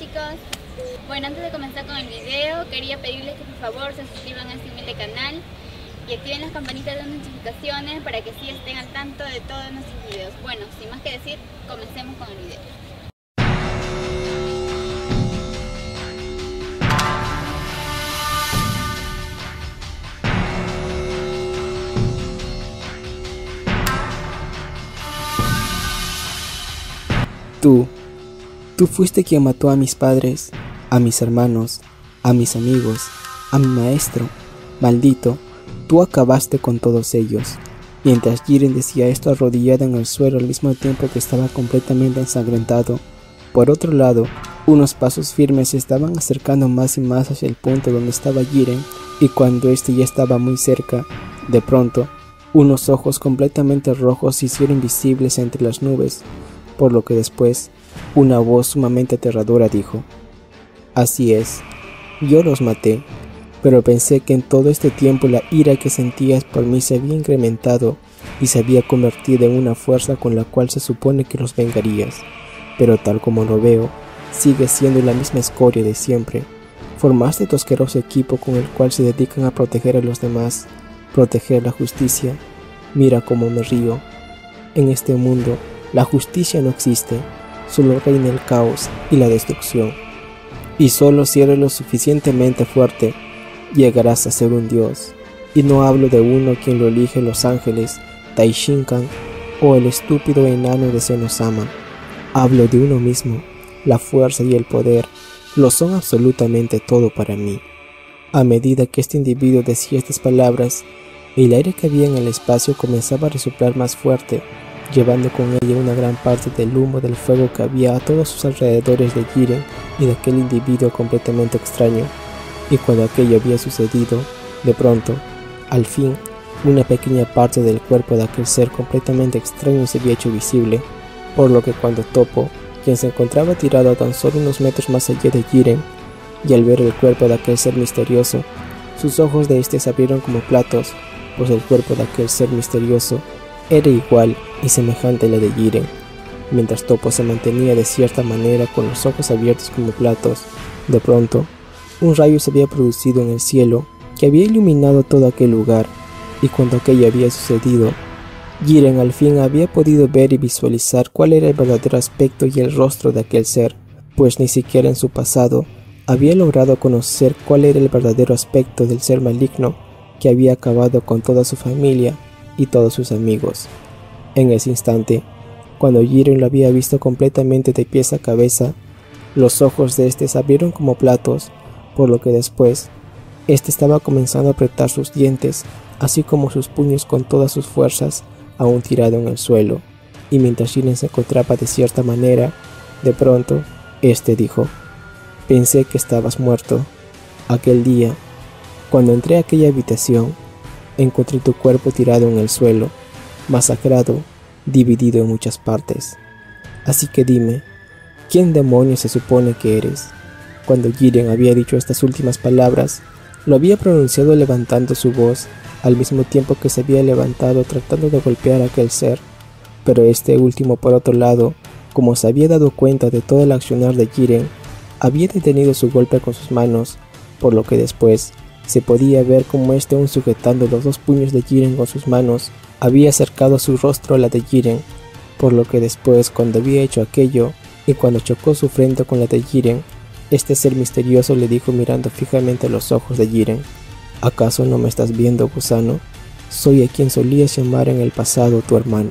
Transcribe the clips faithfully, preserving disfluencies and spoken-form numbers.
chicos, bueno, antes de comenzar con el video quería pedirles que por favor se suscriban a este humilde canal y activen las campanitas de notificaciones para que así estén al tanto de todos nuestros videos. Bueno, sin más que decir, comencemos con el video. Tú, tú fuiste quien mató a mis padres, a mis hermanos, a mis amigos, a mi maestro. Maldito, tú acabaste con todos ellos. Mientras Jiren decía esto arrodillado en el suelo al mismo tiempo que estaba completamente ensangrentado. Por otro lado, unos pasos firmes se estaban acercando más y más hacia el punto donde estaba Jiren, y cuando este ya estaba muy cerca, de pronto, unos ojos completamente rojos se hicieron visibles entre las nubes. Por lo que después, una voz sumamente aterradora dijo: así es, yo los maté, pero pensé que en todo este tiempo la ira que sentías por mí se había incrementado y se había convertido en una fuerza con la cual se supone que los vengarías, pero tal como lo veo, sigue siendo la misma escoria de siempre. Formaste tu asqueroso equipo con el cual se dedican a proteger a los demás, proteger la justicia. Mira cómo me río. En este mundo, la justicia no existe, solo reina el caos y la destrucción. Y solo si eres lo suficientemente fuerte, llegarás a ser un dios. Y no hablo de uno quien lo elige los ángeles, Taishinkan, o el estúpido enano de Senosama. Hablo de uno mismo. La fuerza y el poder lo son absolutamente todo para mí. A medida que este individuo decía estas palabras, el aire que había en el espacio comenzaba a resoplar más fuerte, llevando con ella una gran parte del humo del fuego que había a todos sus alrededores de Jiren y de aquel individuo completamente extraño. Y cuando aquello había sucedido, de pronto, al fin, una pequeña parte del cuerpo de aquel ser completamente extraño se había hecho visible, por lo que cuando Toppo, quien se encontraba tirado a tan solo unos metros más allá de Jiren, y al ver el cuerpo de aquel ser misterioso, sus ojos de este se abrieron como platos, pues el cuerpo de aquel ser misterioso era igual y semejante a la de Jiren. Mientras Toppo se mantenía de cierta manera con los ojos abiertos como platos, de pronto, un rayo se había producido en el cielo que había iluminado todo aquel lugar, y cuando aquello había sucedido, Jiren al fin había podido ver y visualizar cuál era el verdadero aspecto y el rostro de aquel ser, pues ni siquiera en su pasado había logrado conocer cuál era el verdadero aspecto del ser maligno que había acabado con toda su familia y todos sus amigos. En ese instante, cuando Jiren lo había visto completamente de pies a cabeza, los ojos de este se abrieron como platos, por lo que después, este estaba comenzando a apretar sus dientes, así como sus puños con todas sus fuerzas, aún tirado en el suelo, y mientras Jiren se encontraba de cierta manera, de pronto, este dijo: pensé que estabas muerto. Aquel día, cuando entré a aquella habitación, encontré tu cuerpo tirado en el suelo, masacrado, dividido en muchas partes. Así que dime, ¿quién demonios se supone que eres? Cuando Jiren había dicho estas últimas palabras, lo había pronunciado levantando su voz, al mismo tiempo que se había levantado tratando de golpear a aquel ser. Pero este último, por otro lado, como se había dado cuenta de todo el accionar de Jiren, había detenido su golpe con sus manos, por lo que después se podía ver como este, aún sujetando los dos puños de Jiren con sus manos, había acercado su rostro a la de Jiren, por lo que después, cuando había hecho aquello, y cuando chocó su frente con la de Jiren, este ser misterioso le dijo mirando fijamente a los ojos de Jiren: ¿acaso no me estás viendo, gusano? Soy a quien solías llamar en el pasado tu hermano.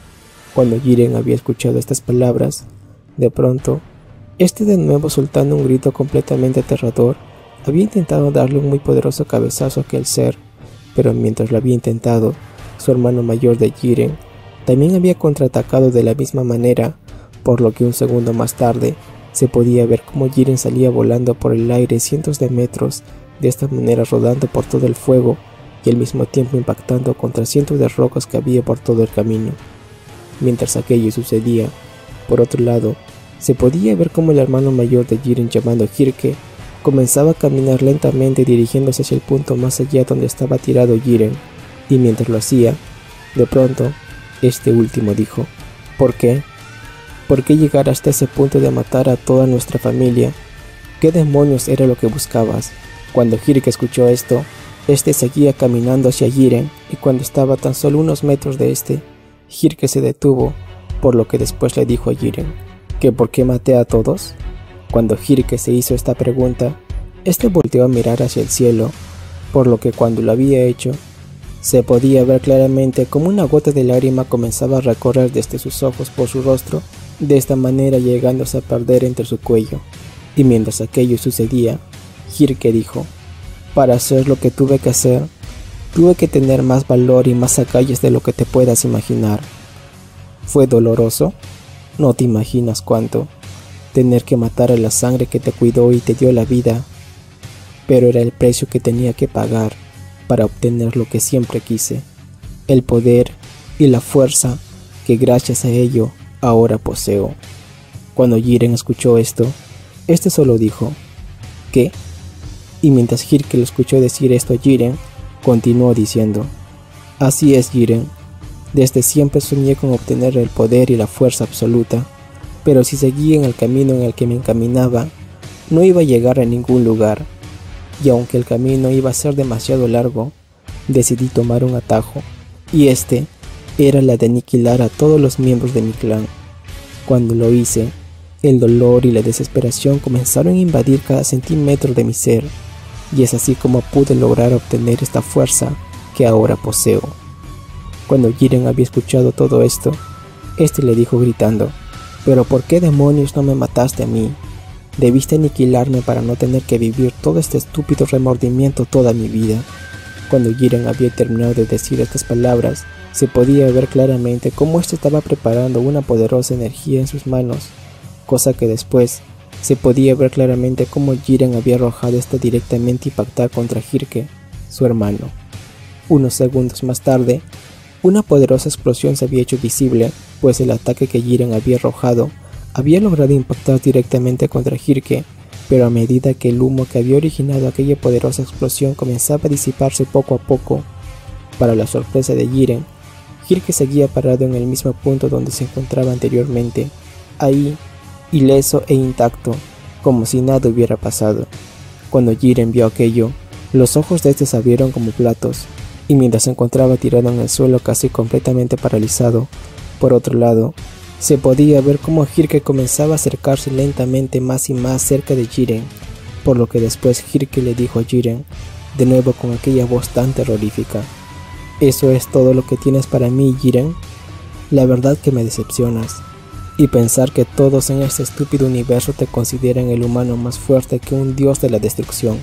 Cuando Jiren había escuchado estas palabras, de pronto, este de nuevo soltando un grito completamente aterrador, había intentado darle un muy poderoso cabezazo a aquel ser, pero mientras lo había intentado, su hermano mayor de Jiren también había contraatacado de la misma manera, por lo que un segundo más tarde se podía ver cómo Jiren salía volando por el aire cientos de metros, de esta manera rodando por todo el fuego y al mismo tiempo impactando contra cientos de rocas que había por todo el camino. Mientras aquello sucedía, por otro lado, se podía ver cómo el hermano mayor de Jiren, llamado Jirke, comenzaba a caminar lentamente dirigiéndose hacia el punto más allá donde estaba tirado Jiren, y mientras lo hacía, de pronto, este último dijo: ¿por qué? ¿Por qué llegar hasta ese punto de matar a toda nuestra familia? ¿Qué demonios era lo que buscabas? Cuando Jirke escuchó esto, este seguía caminando hacia Jiren, y cuando estaba a tan solo unos metros de este, Jirke se detuvo, por lo que después le dijo a Jiren, ¿que por qué maté a todos? Cuando Jirke se hizo esta pregunta, este volteó a mirar hacia el cielo, por lo que cuando lo había hecho, se podía ver claramente cómo una gota de lágrima comenzaba a recorrer desde sus ojos por su rostro, de esta manera llegándose a perder entre su cuello. Y mientras aquello sucedía, Jirke dijo, para hacer lo que tuve que hacer, tuve que tener más valor y más agallas de lo que te puedas imaginar. ¿Fue doloroso? No te imaginas cuánto. Tener que matar a la sangre que te cuidó y te dio la vida, pero era el precio que tenía que pagar para obtener lo que siempre quise, el poder y la fuerza que gracias a ello ahora poseo. Cuando Jiren escuchó esto, este solo dijo, ¿qué? Y mientras Jirke lo escuchó decir esto a Jiren, continuó diciendo, así es Jiren, desde siempre soñé con obtener el poder y la fuerza absoluta, pero si seguía en el camino en el que me encaminaba, no iba a llegar a ningún lugar, y aunque el camino iba a ser demasiado largo, decidí tomar un atajo, y este era la de aniquilar a todos los miembros de mi clan. Cuando lo hice, el dolor y la desesperación comenzaron a invadir cada centímetro de mi ser, y es así como pude lograr obtener esta fuerza que ahora poseo. Cuando Jiren había escuchado todo esto, este le dijo gritando, ¿pero por qué demonios no me mataste a mí? Debiste aniquilarme para no tener que vivir todo este estúpido remordimiento toda mi vida. Cuando Jiren había terminado de decir estas palabras, se podía ver claramente cómo éste estaba preparando una poderosa energía en sus manos, cosa que después se podía ver claramente cómo Jiren había arrojado esta directamente a impactar contra Jirke, su hermano. Unos segundos más tarde, una poderosa explosión se había hecho visible, pues el ataque que Jiren había arrojado había logrado impactar directamente contra Jirke, pero a medida que el humo que había originado aquella poderosa explosión comenzaba a disiparse poco a poco, para la sorpresa de Jiren, Jirke seguía parado en el mismo punto donde se encontraba anteriormente, ahí, ileso e intacto, como si nada hubiera pasado. Cuando Jiren vio aquello, los ojos de este se abrieron como platos, y mientras se encontraba tirado en el suelo casi completamente paralizado, por otro lado, se podía ver cómo Jirke comenzaba a acercarse lentamente más y más cerca de Jiren, por lo que después Jirke le dijo a Jiren, de nuevo con aquella voz tan terrorífica, ¿eso es todo lo que tienes para mí, Jiren? La verdad que me decepcionas, y pensar que todos en este estúpido universo te consideran el humano más fuerte que un dios de la destrucción.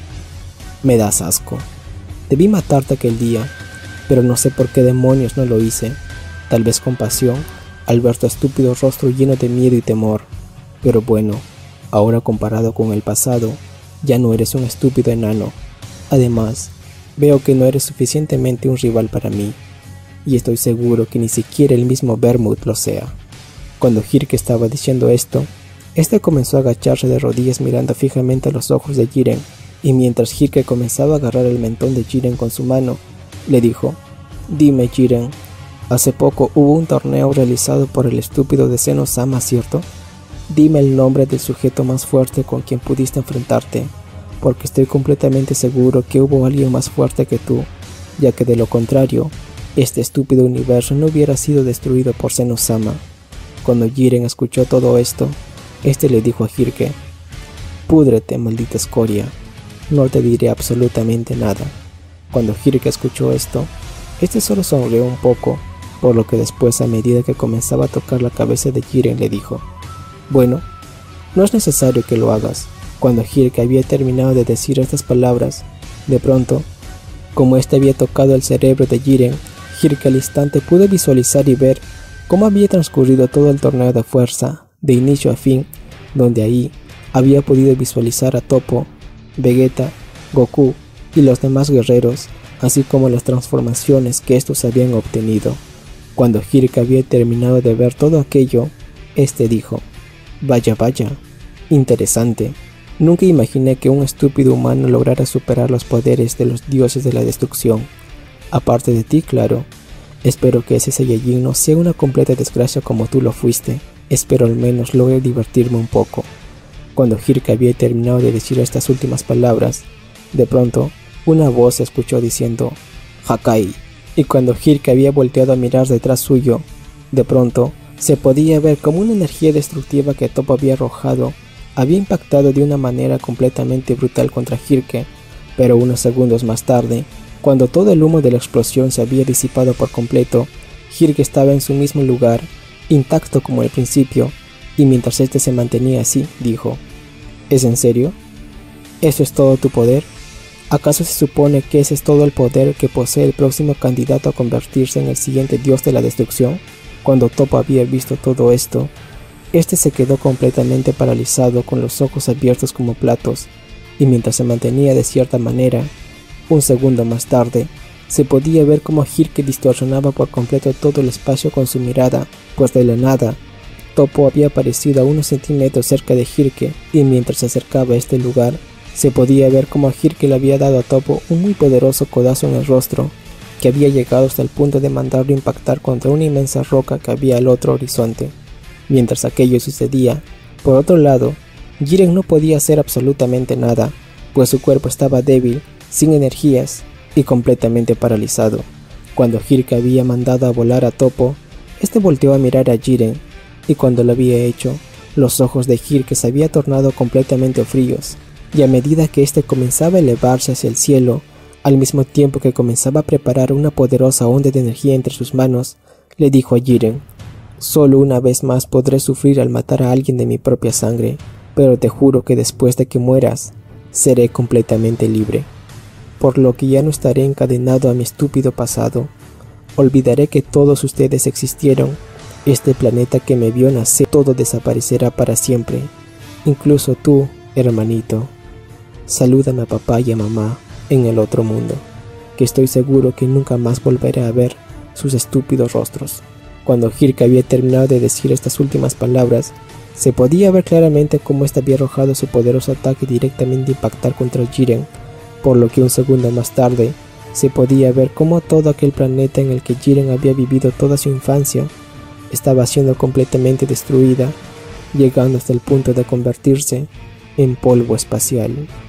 Me das asco. Debí matarte aquel día, pero no sé por qué demonios no lo hice, tal vez con pasión, al ver tu estúpido rostro lleno de miedo y temor. Pero bueno, ahora comparado con el pasado, ya no eres un estúpido enano. Además, veo que no eres suficientemente un rival para mí, y estoy seguro que ni siquiera el mismo Vermouth lo sea. Cuando Jirke estaba diciendo esto, este comenzó a agacharse de rodillas mirando fijamente a los ojos de Jiren, y mientras Jirke comenzaba a agarrar el mentón de Jiren con su mano, le dijo, dime Jiren, hace poco hubo un torneo realizado por el estúpido de Zeno-sama, ¿cierto? Dime el nombre del sujeto más fuerte con quien pudiste enfrentarte, porque estoy completamente seguro que hubo alguien más fuerte que tú, ya que de lo contrario, este estúpido universo no hubiera sido destruido por Zeno-sama. Cuando Jiren escuchó todo esto, este le dijo a Jirke, púdrete, maldita escoria, no te diré absolutamente nada. Cuando Jirke escuchó esto, este solo sonrió un poco, por lo que después, a medida que comenzaba a tocar la cabeza de Jiren, le dijo, bueno, no es necesario que lo hagas. Cuando Jirke había terminado de decir estas palabras, de pronto, como este había tocado el cerebro de Jiren, Jirke al instante pudo visualizar y ver cómo había transcurrido todo el torneo de fuerza, de inicio a fin, donde ahí había podido visualizar a Toppo, Vegeta, Goku y los demás guerreros, así como las transformaciones que estos habían obtenido. Cuando Jirke había terminado de ver todo aquello, este dijo, vaya vaya, interesante, nunca imaginé que un estúpido humano lograra superar los poderes de los dioses de la destrucción. Aparte de ti, claro, espero que ese Saiyajin no sea una completa desgracia como tú lo fuiste. Espero al menos logre divertirme un poco. Cuando Jirke había terminado de decir estas últimas palabras, de pronto, una voz se escuchó diciendo Hakai, y cuando Jirke había volteado a mirar detrás suyo, de pronto, se podía ver como una energía destructiva que Toppo había arrojado había impactado de una manera completamente brutal contra Jirke, pero unos segundos más tarde, cuando todo el humo de la explosión se había disipado por completo, Jirke estaba en su mismo lugar, intacto como al principio, y mientras este se mantenía así, dijo: ¿Es en serio? ¿Eso es todo tu poder? ¿Acaso se supone que ese es todo el poder que posee el próximo candidato a convertirse en el siguiente dios de la destrucción? Cuando Toppo había visto todo esto, este se quedó completamente paralizado con los ojos abiertos como platos, y mientras se mantenía de cierta manera, un segundo más tarde, se podía ver cómo Jirke distorsionaba por completo todo el espacio con su mirada, pues de la nada, Toppo había aparecido a unos centímetros cerca de Jirke, y mientras se acercaba a este lugar, se podía ver cómo Jirke le había dado a Toppo un muy poderoso codazo en el rostro, que había llegado hasta el punto de mandarlo impactar contra una inmensa roca que había al otro horizonte. Mientras aquello sucedía, por otro lado, Jiren no podía hacer absolutamente nada, pues su cuerpo estaba débil, sin energías y completamente paralizado. Cuando Jirke había mandado a volar a Toppo, este volteó a mirar a Jiren, y cuando lo había hecho, los ojos de Jirke se habían tornado completamente fríos, y a medida que éste comenzaba a elevarse hacia el cielo, al mismo tiempo que comenzaba a preparar una poderosa onda de energía entre sus manos, le dijo a Jiren: «Solo una vez más podré sufrir al matar a alguien de mi propia sangre, pero te juro que después de que mueras, seré completamente libre. Por lo que ya no estaré encadenado a mi estúpido pasado. Olvidaré que todos ustedes existieron. Este planeta que me vio nacer, todo desaparecerá para siempre. Incluso tú, hermanito. Salúdame a papá y a mamá en el otro mundo, que estoy seguro que nunca más volveré a ver sus estúpidos rostros». Cuando Jirke había terminado de decir estas últimas palabras, se podía ver claramente cómo éste había arrojado su poderoso ataque directamente a impactar contra Jiren, por lo que un segundo más tarde, se podía ver cómo todo aquel planeta en el que Jiren había vivido toda su infancia estaba siendo completamente destruida, llegando hasta el punto de convertirse en polvo espacial.